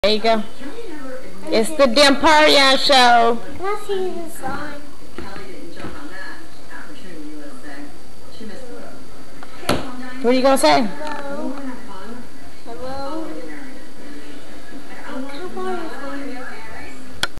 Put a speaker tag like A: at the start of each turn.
A: There you go. It's the Demparian Show.
B: Can I see the sign?
A: What are you going to say?